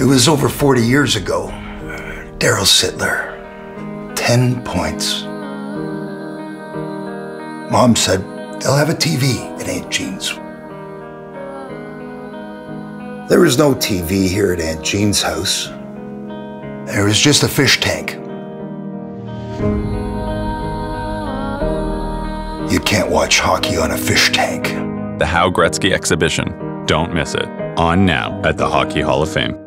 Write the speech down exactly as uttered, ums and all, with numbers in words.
It was over forty years ago. Daryl Sittler, ten points. Mom said they'll have a T V at Aunt Jean's. There was no T V here at Aunt Jean's house. There was just a fish tank. You can't watch hockey on a fish tank. The Howe Gretzky Exhibition. Don't miss it. On now at the Hockey Hall of Fame.